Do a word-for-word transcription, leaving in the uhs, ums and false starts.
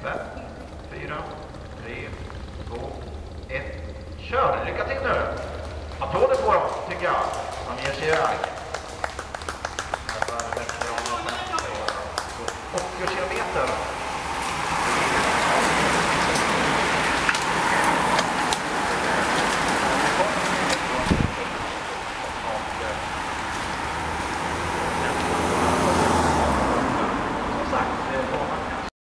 fem, fyra, tre, två, ett. Kör! Lycka till nu! Applåder på dem, tycker jag. De ger sig iväg. åttio kilometer.